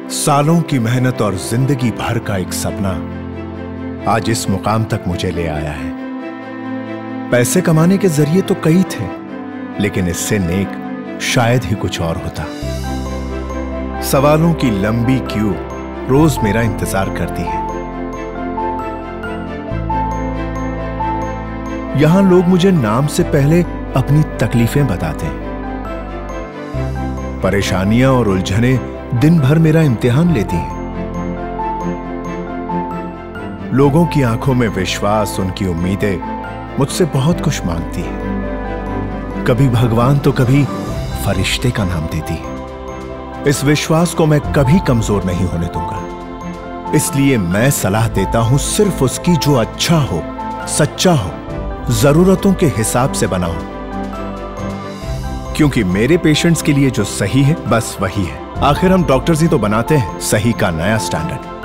सालों की मेहनत और जिंदगी भर का एक सपना आज इस मुकाम तक मुझे ले आया है। पैसे कमाने के जरिए तो कई थे, लेकिन इससे नेक शायद ही कुछ और होता। सवालों की लंबी क्यू रोज मेरा इंतजार करती है। यहां लोग मुझे नाम से पहले अपनी तकलीफें बताते हैं। परेशानियां और उलझने दिन भर मेरा इम्तिहान लेती हैं। लोगों की आंखों में विश्वास, उनकी उम्मीदें मुझसे बहुत कुछ मांगती हैं। कभी भगवान तो कभी फरिश्ते का नाम देती है। इस विश्वास को मैं कभी कमजोर नहीं होने दूंगा। इसलिए मैं सलाह देता हूं सिर्फ उसकी जो अच्छा हो, सच्चा हो, जरूरतों के हिसाब से बना हो। क्योंकि मेरे पेशेंट्स के लिए जो सही है बस वही है। आखिर हम डॉक्टर्स ही तो बनाते हैं सही का नया स्टैंडर्ड।